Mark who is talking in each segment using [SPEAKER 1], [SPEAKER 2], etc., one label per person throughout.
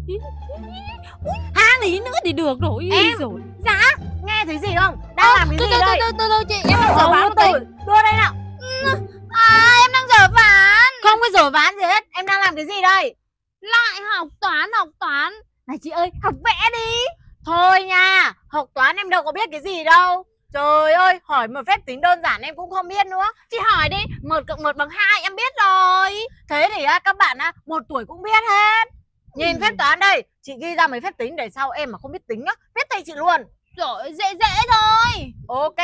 [SPEAKER 1] 2 tí nữa thì được rồi.
[SPEAKER 2] Em
[SPEAKER 1] rồi.
[SPEAKER 2] Dạ, nghe thấy gì không? Đang làm cái gì đây?
[SPEAKER 1] Tôi chị, em đang dở ván một tí.
[SPEAKER 2] Đưa đây nào.
[SPEAKER 1] Em đang dở ván.
[SPEAKER 2] Không có dở ván gì hết. Em đang làm cái gì đây?
[SPEAKER 1] Lại học toán. Này chị ơi, học vẽ đi.
[SPEAKER 2] Thôi nha, học toán em đâu có biết cái gì đâu. Trời ơi, hỏi một phép tính đơn giản em cũng không biết nữa.
[SPEAKER 1] Chị hỏi đi, 1 + 1 bằng 2 em biết rồi.
[SPEAKER 2] Thế thì các bạn 1 tuổi cũng biết hết. Nhìn phép toán đây, chị ghi ra mấy phép tính để sau em mà không biết tính á, biết tay chị luôn.
[SPEAKER 1] Rồi, dễ thôi.
[SPEAKER 2] Ok.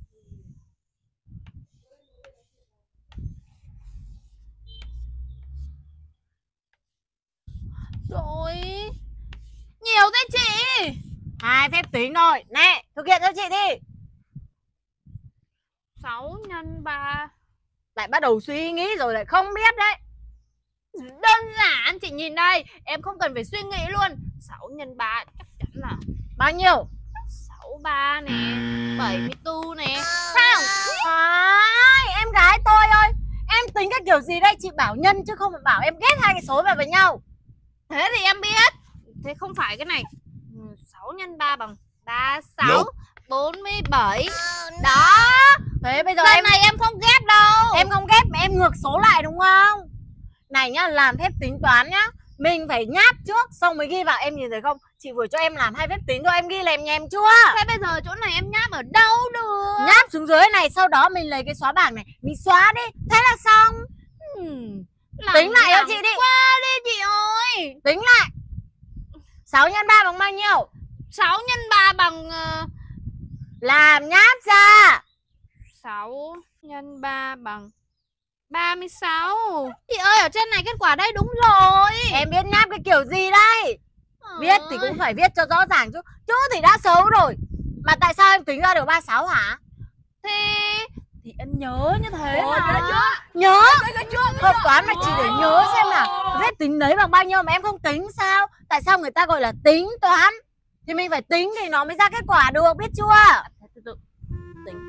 [SPEAKER 1] Rồi, nhiều thế chị.
[SPEAKER 2] 2 phép tính thôi. Nè, thực hiện cho chị đi.
[SPEAKER 1] 6 x 3.
[SPEAKER 2] Lại bắt đầu suy nghĩ rồi lại không biết đấy.
[SPEAKER 1] Đơn giản, chị nhìn đây, em không cần phải suy nghĩ luôn. 6 x 3 chắc chắn là
[SPEAKER 2] bao nhiêu?
[SPEAKER 1] 63 nè, 74 nè. Sao?
[SPEAKER 2] Em gái tôi ơi, em tính cái kiểu gì đây? Chị bảo nhân chứ không phải bảo em ghép 2 cái số vào với nhau.
[SPEAKER 1] Thế thì em biết. Thế không phải cái này. 6 x 3 bằng 36, 47. Đó.
[SPEAKER 2] Thế bây giờ
[SPEAKER 1] Lần này em không ghép đâu.
[SPEAKER 2] Em không ghép mà em ngược số lại đúng không? Này nhá, làm phép tính toán nhá, mình phải nháp trước xong mới ghi vào. Em nhìn thấy không? Chị vừa cho em làm 2 phép tính thôi, em ghi lèm nhèm chưa?
[SPEAKER 1] Thế bây giờ chỗ này em nháp ở đâu được?
[SPEAKER 2] Nháp xuống dưới này, sau đó mình lấy cái xóa bảng này, mình xóa đi, thế là xong. Tính lại cho chị đi.
[SPEAKER 1] Qua đi chị ơi.
[SPEAKER 2] Tính lại. 6 x 3 bằng bao nhiêu?
[SPEAKER 1] 6 x 3 bằng
[SPEAKER 2] làm nháp ra.
[SPEAKER 1] 6 x 3 bằng 36. Chị ơi, ở trên này kết quả đây đúng rồi.
[SPEAKER 2] Em biết nháp cái kiểu gì đây? Viết thì cũng phải viết cho rõ ràng chứ. Chữ thì đã xấu rồi. Mà tại sao em tính ra được 36 hả?
[SPEAKER 1] Thì em nhớ như thế mà.
[SPEAKER 2] Nhớ? Học toán mà chỉ để nhớ xem nào phép tính đấy bằng bao nhiêu mà em không tính sao? Tại sao người ta gọi là tính toán? Thì mình phải tính thì nó mới ra kết quả được, biết chưa?
[SPEAKER 1] Tính.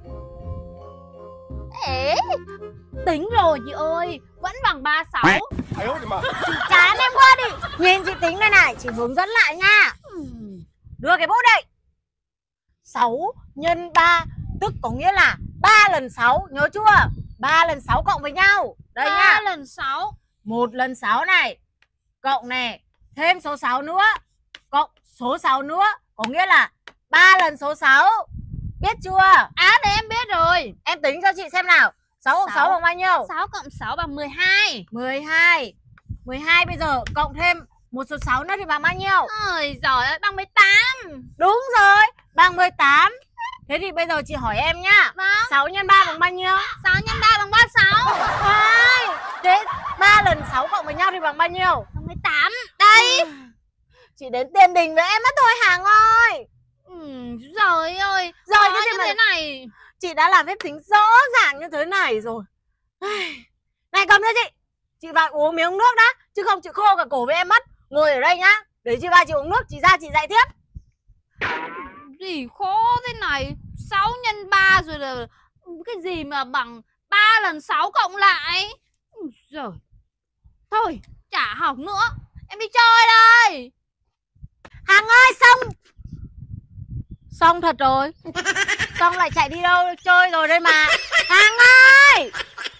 [SPEAKER 1] Tính rồi chị ơi, vẫn bằng 36.
[SPEAKER 2] Chán em quá đi. Nhìn chị tính đây này, chị hướng dẫn lại nha. Đưa cái bút đây. 6 x 3 tức có nghĩa là 3 lần 6, nhớ chưa? 3 lần 6 cộng với nhau. Đây
[SPEAKER 1] 3
[SPEAKER 2] nha.
[SPEAKER 1] lần 6.
[SPEAKER 2] 1 lần 6 này, cộng này, thêm số 6 nữa, cộng số 6 nữa, có nghĩa là 3 lần số 6. Biết chưa?
[SPEAKER 1] Để em biết rồi.
[SPEAKER 2] Em tính cho chị xem nào. 6 cộng 6 bằng bao nhiêu?
[SPEAKER 1] 6 cộng 6 bằng 12.
[SPEAKER 2] 12. 12 bây giờ cộng thêm một số 6 nữa thì bằng bao nhiêu?
[SPEAKER 1] Ôi giời ơi, bằng 18.
[SPEAKER 2] Đúng rồi, bằng 18. Thế thì bây giờ chị hỏi em nhá.
[SPEAKER 1] Vâng.
[SPEAKER 2] 6 x 3 bằng bao nhiêu?
[SPEAKER 1] 6 x 3 bằng 36.
[SPEAKER 2] Thế 3 lần 6 cộng với nhau thì bằng bao nhiêu?
[SPEAKER 1] Bằng 18. Đây.
[SPEAKER 2] Chị đến tiền đình với em mất thôi Hàng ơi.
[SPEAKER 1] Trời ơi,
[SPEAKER 2] Rồi cái gì
[SPEAKER 1] như
[SPEAKER 2] mà
[SPEAKER 1] thế này.
[SPEAKER 2] Chị đã làm phép tính rõ ràng như thế này rồi. Này cầm cho chị. Chị vào uống miếng nước đã, chứ không chị khô cả cổ với em mất. Ngồi ở đây nhá, để chị vào chị uống nước, chị ra chị dạy tiếp.
[SPEAKER 1] Gì khó thế này. 6 x 3 rồi là cái gì mà bằng 3 lần 6 cộng lại. Rồi. Thôi, chả học nữa. Em đi chơi đây.
[SPEAKER 2] Hàng ơi, xong. Xong thật rồi. Xong lại chạy đi đâu chơi rồi đây mà. Hàng ơi.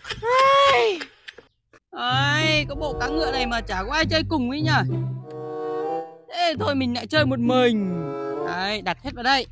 [SPEAKER 3] Ây, có bộ cá ngựa này mà chả có ai chơi cùng ấy nhỉ. Thế thôi mình lại chơi một mình. Đấy, đặt hết vào đây.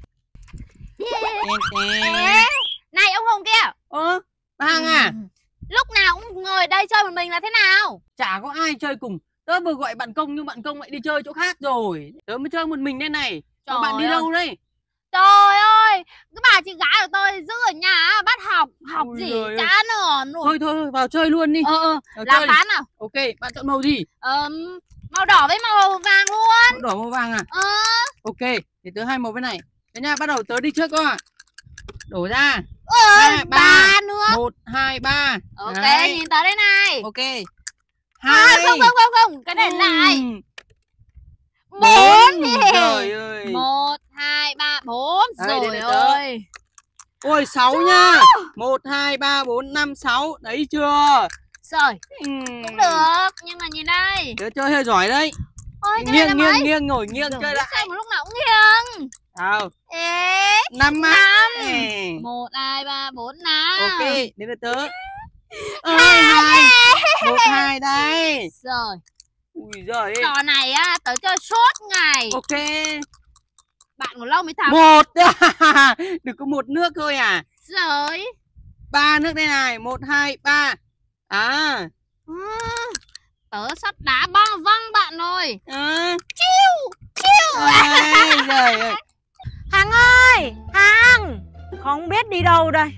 [SPEAKER 1] Này ông Hùng kia.
[SPEAKER 3] Bà Hằng à?
[SPEAKER 1] Lúc nào cũng ngồi đây chơi một mình là thế nào?
[SPEAKER 3] Chả có ai chơi cùng. Tớ vừa gọi bạn Công nhưng bạn Công lại đi chơi chỗ khác rồi. Tớ mới chơi một mình đây này. Bạn đi đâu đây?
[SPEAKER 1] Trời ơi, cái bà chị gái của tôi giữ ở nhà bắt học. Học
[SPEAKER 3] Ôi
[SPEAKER 1] gì
[SPEAKER 3] giời
[SPEAKER 1] chán rồi.
[SPEAKER 3] Thôi vào chơi luôn đi.
[SPEAKER 1] Làm phán nào.
[SPEAKER 3] Ok, bạn chọn màu gì?
[SPEAKER 1] Màu đỏ với màu vàng luôn.
[SPEAKER 3] Màu đỏ màu vàng à? Ok, thì tớ 2 màu bên này. Thế nha, bắt đầu tớ đi trước coi. Đổ ra.
[SPEAKER 1] 3 nữa.
[SPEAKER 3] 1, 2, 3.
[SPEAKER 1] Ok,
[SPEAKER 3] đấy.
[SPEAKER 1] nhìn tới đây này.
[SPEAKER 3] Ok. 2.
[SPEAKER 1] Không, cái này lại. 4.
[SPEAKER 3] Trời ơi.
[SPEAKER 1] 1, 2, 3, 4.
[SPEAKER 3] Đây,
[SPEAKER 1] Rồi
[SPEAKER 3] đây
[SPEAKER 1] ơi.
[SPEAKER 3] Ôi 6 nha. 1, 2, 3, 4, 5, 6. Đấy chưa?
[SPEAKER 1] Rồi, cũng được. Nhưng mà nhìn đây.
[SPEAKER 3] Tớ chơi hơi giỏi đấy.
[SPEAKER 1] Ôi cái này là mấy?
[SPEAKER 3] Nghiêng ngồi nghiêng chơi lại.
[SPEAKER 1] Sao mà lúc nào cũng nghiêng?
[SPEAKER 3] Nào.
[SPEAKER 1] Ê,
[SPEAKER 3] 5 á.
[SPEAKER 1] 1, 2, 3, 4 nào.
[SPEAKER 3] Ok, đến lượt tớ. 2 1 2 đây.
[SPEAKER 1] Rồi.
[SPEAKER 3] Ui giời.
[SPEAKER 1] Trò này á, tớ chơi suốt ngày.
[SPEAKER 3] Ok.
[SPEAKER 1] Bạn còn lâu mới thắng.
[SPEAKER 3] 1. Được có 1 nước thôi à?
[SPEAKER 1] Rồi.
[SPEAKER 3] 3 nước đây này, 1 2 3. À.
[SPEAKER 1] Tớ sắp đá băng văng bạn rồi.
[SPEAKER 3] Chiu. Giời ơi.
[SPEAKER 2] Hằng ơi, Hằng, không biết đi đâu đây.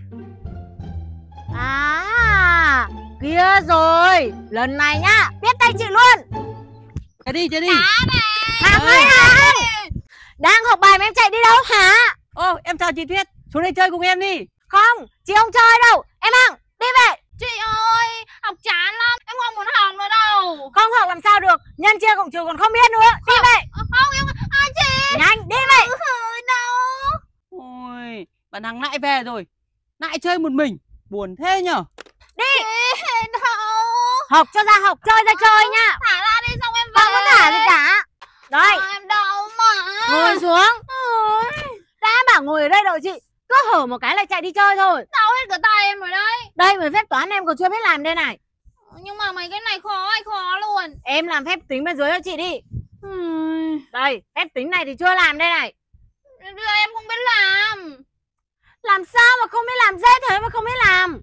[SPEAKER 2] À, kia rồi. Lần này nhá, biết tay chị luôn.
[SPEAKER 3] Chơi đi.
[SPEAKER 2] Hằng ơi, Hằng, đang học bài mà em chạy đi đâu hả?
[SPEAKER 3] Ô, em chào chị Tuyết. Xuống đây chơi cùng em đi.
[SPEAKER 2] Không, chị không chơi đâu. Em Hằng, đi về.
[SPEAKER 1] Chị ơi, học chán lắm. Em không muốn học nữa đâu.
[SPEAKER 2] Không học làm sao được. Nhân chia cộng trừ còn không biết nữa. Đi về.
[SPEAKER 1] Không, em... chị.
[SPEAKER 2] Nhanh, đi về.
[SPEAKER 1] Đâu.
[SPEAKER 3] Ôi, bạn Hằng lại về rồi. Lại chơi một mình. Buồn thế nhở.
[SPEAKER 2] Đi.
[SPEAKER 1] Đâu.
[SPEAKER 2] Học cho ra học, chơi ra chơi nha.
[SPEAKER 1] Thả ra đi xong em về.
[SPEAKER 2] Không có thả gì cả. Đây,
[SPEAKER 1] Em đau mà.
[SPEAKER 2] ngồi xuống. Đã bảo ngồi ở đây đợi chị. Cứ hở một cái lại chạy đi chơi thôi.
[SPEAKER 1] Đau hết cả tay em rồi đấy.
[SPEAKER 2] Đây, mấy phép toán em còn chưa biết làm đây này.
[SPEAKER 1] Nhưng mà mấy cái này khó luôn.
[SPEAKER 2] Em làm phép tính bên dưới cho chị đi. Đây, phép tính này thì chưa làm đây này.
[SPEAKER 1] Bây giờ em không biết làm.
[SPEAKER 2] Làm sao mà không biết làm, dễ thế mà không biết làm.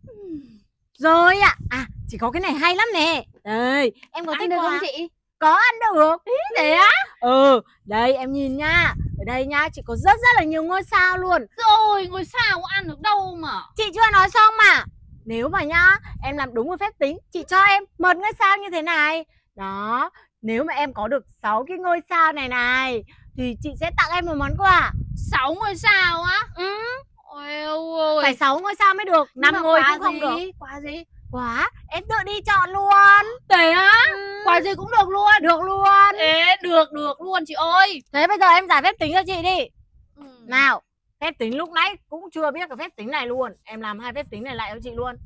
[SPEAKER 2] Rồi ạ. À, chỉ có cái này hay lắm nè. Đây, em có
[SPEAKER 1] Ăn
[SPEAKER 2] thích
[SPEAKER 1] được
[SPEAKER 2] không
[SPEAKER 1] không chị?
[SPEAKER 2] Có ăn được.
[SPEAKER 1] Thế á?
[SPEAKER 2] Đây em nhìn nha. Ở đây nha, chị có rất là nhiều ngôi sao luôn.
[SPEAKER 1] Rồi, ngôi sao có ăn được đâu mà.
[SPEAKER 2] Chị chưa nói xong mà. Nếu mà nhá, em làm đúng một phép tính, chị cho em 1 ngôi sao như thế này. Đó, nếu mà em có được 6 cái ngôi sao này này thì chị sẽ tặng em một món quà.
[SPEAKER 1] 6 ngôi sao á? Ôi ôi.
[SPEAKER 2] Phải 6 ngôi sao mới được, 5 ngôi cũng không được.
[SPEAKER 1] Quà gì?
[SPEAKER 2] Quá, em tự đi chọn luôn.
[SPEAKER 1] Thế á? Quà gì cũng được luôn.
[SPEAKER 2] Được luôn.
[SPEAKER 1] Ê, được luôn chị ơi.
[SPEAKER 2] Thế bây giờ em giải phép tính cho chị đi. Nào, phép tính lúc nãy cũng chưa biết cái phép tính này luôn. Em làm 2 phép tính này lại cho chị luôn.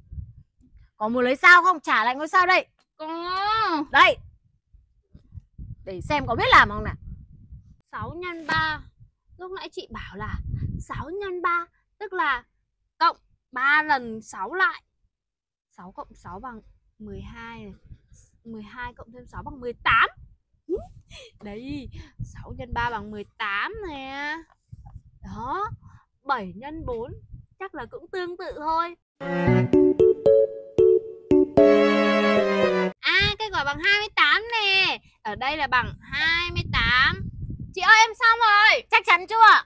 [SPEAKER 2] Có muốn lấy sao không? Trả lại ngôi sao đây.
[SPEAKER 1] Có.
[SPEAKER 2] Đây. Để xem có biết làm không nào.
[SPEAKER 1] 6 nhân 3. Lúc nãy chị bảo là 6 nhân 3 tức là cộng 3 lần 6 lại. 6 cộng 6 bằng 12 này. 12 cộng thêm 6 bằng 18. Đấy, 6 nhân 3 bằng 18 nè. Đó, 7 nhân 4 chắc là cũng tương tự thôi. À, cái gọi bằng 28 nè. Ở đây là bằng 28. Chị ơi, em xong rồi.
[SPEAKER 2] Chắc chắn chưa?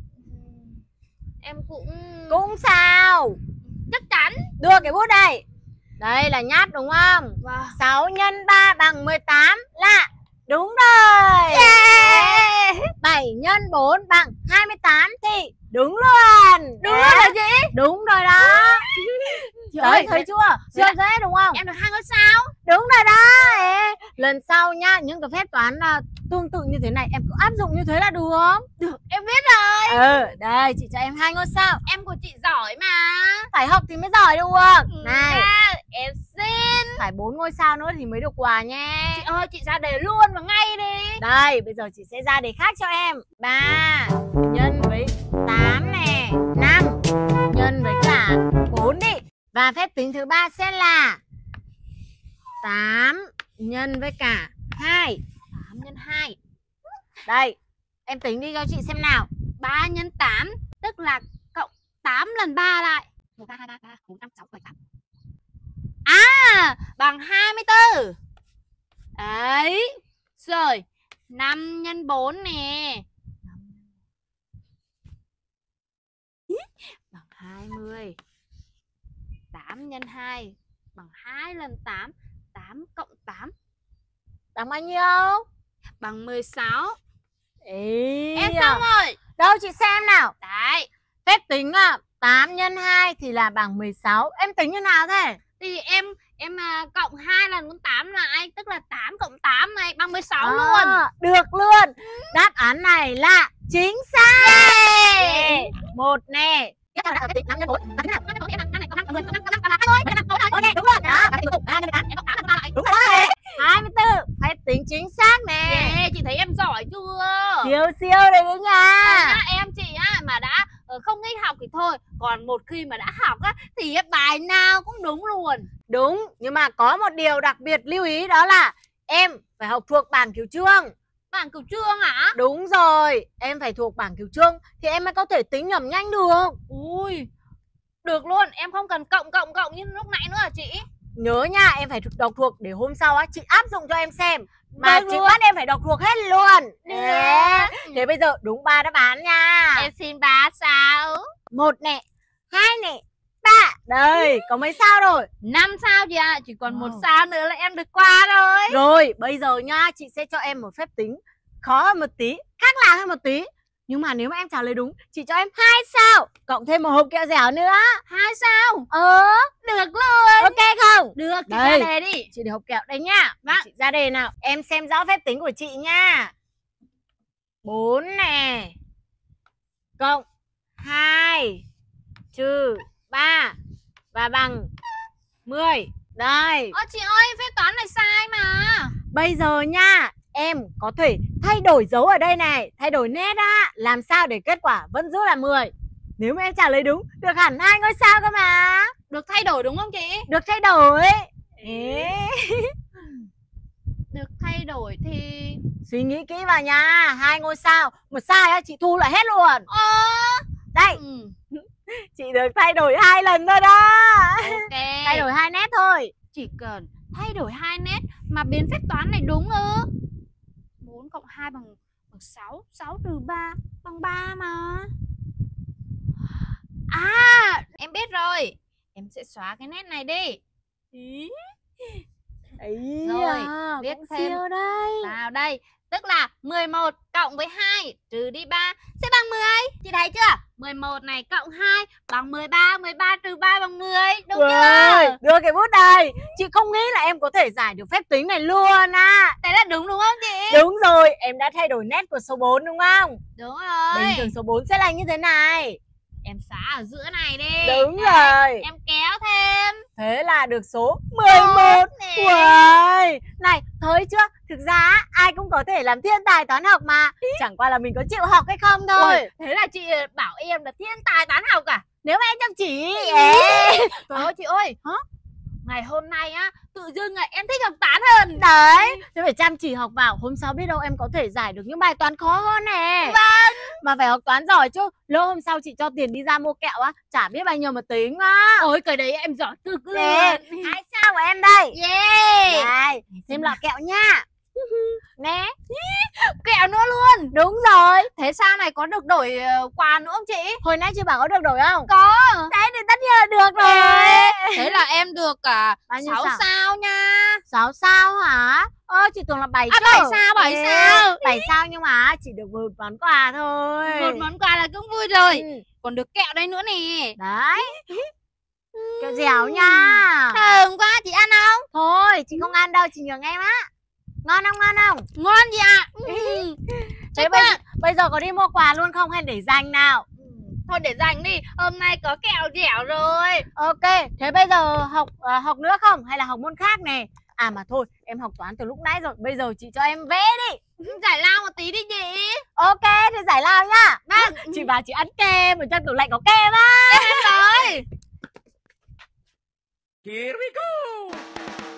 [SPEAKER 1] Em
[SPEAKER 2] Cũng sao.
[SPEAKER 1] chắc chắn.
[SPEAKER 2] Đưa cái bút đây. Đây là nháp đúng không? 6 nhân 3 bằng 18 là đúng rồi. 7 nhân 4 bằng 28 thì đúng luôn.
[SPEAKER 1] Đúng rồi hả chị?
[SPEAKER 2] Đúng rồi đó.
[SPEAKER 1] Chị
[SPEAKER 2] Đấy,
[SPEAKER 1] ơi,
[SPEAKER 2] thấy chưa? Siêu dễ đúng không?
[SPEAKER 1] em được 2 ngôi sao.
[SPEAKER 2] Đúng rồi đó. Lần sau nha, những cái phép toán tương tự như thế này em cứ áp dụng như thế là được.
[SPEAKER 1] Được, em biết rồi.
[SPEAKER 2] Đây chị cho em 2 ngôi sao.
[SPEAKER 1] Em của chị giỏi mà.
[SPEAKER 2] Phải học thì mới giỏi được. Này,
[SPEAKER 1] em xin.
[SPEAKER 2] phải 4 ngôi sao nữa thì mới được quà nha.
[SPEAKER 1] Chị ơi, chị ra đề luôn và ngay đi.
[SPEAKER 2] Đây, bây giờ chị sẽ ra đề khác cho em. 3 nhân với 8 nè, 5 nhân với cả 4 đi. Và phép tính thứ 3 sẽ là 8 nhân với cả 2.
[SPEAKER 1] 8 nhân 2.
[SPEAKER 2] Đây, em tính đi cho chị xem nào.
[SPEAKER 1] 3 nhân 8 tức là cộng 8 lần 3 lại. 1, 2, 3, 3, 4, 5, 6, 7, 8. À, bằng 24. Đấy. Rồi, 5 nhân 4 nè. Bằng 20. 8 nhân 2 bằng 2 lần 8. 8 cộng 8
[SPEAKER 2] Bằng bao nhiêu?
[SPEAKER 1] bằng 16.
[SPEAKER 2] Ý
[SPEAKER 1] Em xong rồi.
[SPEAKER 2] đâu chị xem nào.
[SPEAKER 1] Đấy.
[SPEAKER 2] Phép tính 8 nhân 2 thì là bằng 16. Em tính như nào thế?
[SPEAKER 1] Thì em cộng 2 lần con 8 lại, tức là 8 cộng 8 này bằng 16 luôn.
[SPEAKER 2] Được luôn. Đáp án này là chính xác. Một nè. Tiếp theo là phép tính 5 nhân 4. Đúng rồi. Đó. Đúng rồi đó. 24. Phép tính chính xác nè.
[SPEAKER 1] Yeah, chị thấy em giỏi chưa?
[SPEAKER 2] Siêu siêu đấy đấy nha.
[SPEAKER 1] Nhá, em chị á mà đã không thích học thì thôi, còn một khi mà đã học á thì bài nào cũng đúng luôn.
[SPEAKER 2] Đúng, nhưng mà có một điều đặc biệt lưu ý, đó là em phải học thuộc bảng cửu chương.
[SPEAKER 1] Bảng cửu chương hả?
[SPEAKER 2] Đúng rồi, em phải thuộc bảng cửu chương thì em mới có thể tính nhẩm nhanh được.
[SPEAKER 1] Ui, được luôn, em không cần cộng như lúc nãy nữa hả chị?
[SPEAKER 2] Nhớ nha, em phải đọc thuộc để hôm sau á chị áp dụng cho em xem. Mà
[SPEAKER 1] Được
[SPEAKER 2] chị
[SPEAKER 1] luôn.
[SPEAKER 2] bắt em phải đọc thuộc hết luôn.
[SPEAKER 1] Được.
[SPEAKER 2] Đấy. Thế bây giờ đúng 3 đáp án nha.
[SPEAKER 1] Em xin 3 sao.
[SPEAKER 2] 1 nè, 2 nè, 3. Đây, có mấy sao rồi?
[SPEAKER 1] 5 sao chị ạ, chỉ còn 1
[SPEAKER 2] Wow.
[SPEAKER 1] sao nữa là em được qua rồi.
[SPEAKER 2] Rồi, bây giờ nha, chị sẽ cho em một phép tính khó hơn một tí, khác lạ hơn một tí. Nhưng mà nếu mà em trả lời đúng, chị cho em 2 sao, cộng thêm một hộp kẹo dẻo nữa.
[SPEAKER 1] 2 sao. Được luôn.
[SPEAKER 2] Ok không?
[SPEAKER 1] Được, chị
[SPEAKER 2] Đây.
[SPEAKER 1] ra đề đi.
[SPEAKER 2] Chị để hộp kẹo đây nhá.
[SPEAKER 1] Vâng.
[SPEAKER 2] Chị ra đề nào. Em xem rõ phép tính của chị nha. 4 nè, cộng 2 trừ 3 và bằng 10. Đây.
[SPEAKER 1] Ơ chị ơi, phép toán này sai mà.
[SPEAKER 2] Bây giờ nha, em có thể thay đổi dấu ở đây này, thay đổi nét á, làm sao để kết quả vẫn giữ là 10. Nếu mà em trả lời đúng, được hẳn 2 ngôi sao cơ mà.
[SPEAKER 1] Được thay đổi đúng không chị?
[SPEAKER 2] Được thay đổi. Ê.
[SPEAKER 1] Được thay đổi thì...
[SPEAKER 2] Suy nghĩ kỹ vào nha, 2 ngôi sao, một sai á chị thu lại hết luôn. Đây,
[SPEAKER 1] Ừ.
[SPEAKER 2] chị được thay đổi 2 lần thôi đó.
[SPEAKER 1] Ok.
[SPEAKER 2] Thay đổi 2 nét thôi.
[SPEAKER 1] Chỉ cần thay đổi 2 nét mà biến phép toán này đúng ư? 4 cộng 2 bằng 6, 6 trừ 3 bằng 3 mà. À, em biết rồi. Em sẽ xóa cái nét này đi. Ý.
[SPEAKER 2] Ấy
[SPEAKER 1] Rồi,
[SPEAKER 2] à,
[SPEAKER 1] viết
[SPEAKER 2] cũng
[SPEAKER 1] thêm
[SPEAKER 2] siêu đây.
[SPEAKER 1] vào đây. Tức là 11 cộng với 2 trừ đi 3 sẽ bằng 10. Chị thấy chưa? 11 này cộng 2 bằng 13, 13 trừ 3 bằng 10. Đúng
[SPEAKER 2] Rồi,
[SPEAKER 1] chưa?
[SPEAKER 2] đưa cái bút đây. Chị không nghĩ là em có thể giải được phép tính này luôn á.
[SPEAKER 1] Thế là đúng không chị?
[SPEAKER 2] Đúng rồi, em đã thay đổi nét của số 4 đúng không?
[SPEAKER 1] Đúng rồi.
[SPEAKER 2] Bình thường số 4 sẽ là như thế này.
[SPEAKER 1] Em xóa ở giữa này đi.
[SPEAKER 2] Đúng
[SPEAKER 1] Đấy,
[SPEAKER 2] rồi.
[SPEAKER 1] em kéo thêm.
[SPEAKER 2] Thế là được số 11.
[SPEAKER 1] nè.
[SPEAKER 2] Uầy. Này, thấy chưa? Thực ra á, ai cũng có thể làm thiên tài toán học mà. Chẳng qua là mình có chịu học hay không thôi.
[SPEAKER 1] Ôi, thế là chị bảo em là thiên tài toán học à?
[SPEAKER 2] Nếu mà em chăm chỉ.
[SPEAKER 1] Trời ơi chị ơi.
[SPEAKER 2] Hả?
[SPEAKER 1] Ngày hôm nay á, tự dưng là em thích học toán hơn.
[SPEAKER 2] Đấy, thế phải chăm chỉ học vào. Hôm sau biết đâu em có thể giải được những bài toán khó hơn nè.
[SPEAKER 1] Vâng.
[SPEAKER 2] Mà phải học toán giỏi chứ. Lỡ hôm sau chị cho tiền đi ra mua kẹo á, chả biết bao nhiêu mà tính á.
[SPEAKER 1] Ôi cái đấy em giỏi cực luôn.
[SPEAKER 2] Nè, 2 sao của em đây.
[SPEAKER 1] Yeah.
[SPEAKER 2] Đây, thêm lọ kẹo nha. Nè,
[SPEAKER 1] Kẹo nữa luôn.
[SPEAKER 2] đúng rồi.
[SPEAKER 1] Thế sao này có được đổi quà nữa không chị?
[SPEAKER 2] Hồi nãy chị bảo có được đổi không?
[SPEAKER 1] Có.
[SPEAKER 2] Thế thì tất nhiên là được rồi.
[SPEAKER 1] Thế là em được cả
[SPEAKER 2] Bao nhiêu
[SPEAKER 1] 6
[SPEAKER 2] sao?
[SPEAKER 1] sao nha.
[SPEAKER 2] 6 sao hả? Chị tưởng là 7
[SPEAKER 1] À,
[SPEAKER 2] chứ.
[SPEAKER 1] 7 sao, 7 sao.
[SPEAKER 2] 7 sao nhưng mà chỉ được một món quà thôi.
[SPEAKER 1] Một món quà là cũng vui rồi.
[SPEAKER 2] Ừ.
[SPEAKER 1] Còn được kẹo đây nữa nè.
[SPEAKER 2] Đấy. Kẹo dẻo nha.
[SPEAKER 1] Thơm quá, chị ăn không?
[SPEAKER 2] Thôi, chị không ăn đâu, chị nhường em á. Ngon không, ngon không?
[SPEAKER 1] Ngon chị ạ.
[SPEAKER 2] Thế
[SPEAKER 1] Thế
[SPEAKER 2] bây giờ có đi mua quà luôn không hay để dành nào?
[SPEAKER 1] thôi để dành đi, hôm nay có kẹo dẻo rồi.
[SPEAKER 2] Ok, thế bây giờ học nữa không? Hay là học môn khác nè? À mà thôi, em học toán từ lúc nãy rồi, bây giờ chị cho em vẽ đi.
[SPEAKER 1] Giải lao một tí đi chị.
[SPEAKER 2] Ok, thì giải lao nhá.
[SPEAKER 1] Vâng.
[SPEAKER 2] Chị bảo chị ăn kem, ở trong tủ lạnh có kem á.
[SPEAKER 1] Em rồi.
[SPEAKER 3] Here we go.